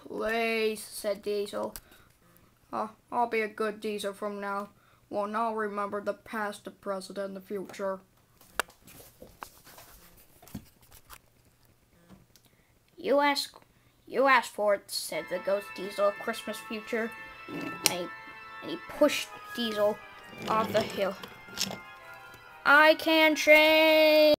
please, said Diesel. I'll be a good Diesel from now on. I'll remember the past, the present, and the future. You asked for it, said the Ghost Diesel of Christmas Future, and he pushed Diesel off the hill. I can change!